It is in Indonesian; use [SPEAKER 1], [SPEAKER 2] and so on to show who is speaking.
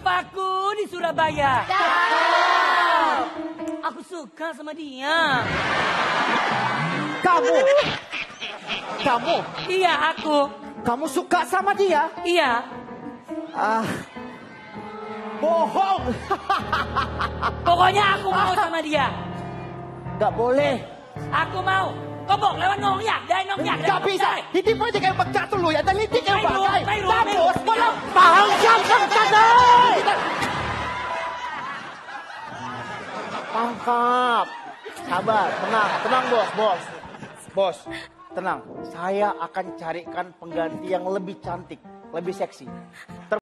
[SPEAKER 1] papaku di Surabaya. Aku suka sama dia.
[SPEAKER 2] Kamu?
[SPEAKER 1] Iya, aku.
[SPEAKER 2] Kamu suka sama dia?
[SPEAKER 1] Iya.
[SPEAKER 2] Bohong.
[SPEAKER 1] Pokoknya aku mau sama dia.
[SPEAKER 2] Gak boleh.
[SPEAKER 1] Aku mau. Kauบอกแล้วว่าน้องอยากได้น้องอยากได้
[SPEAKER 2] Gak bisa. Hindi pwede kayo magkatuloy at hindi kayo bagay.
[SPEAKER 1] May
[SPEAKER 2] Tapos,
[SPEAKER 1] rules.
[SPEAKER 2] walang panghanggang ng tanay! Tangkap. Sabar, tenang bos. Bos, tenang. Saya akan carikan pengganti yang lebih cantik, lebih seksi.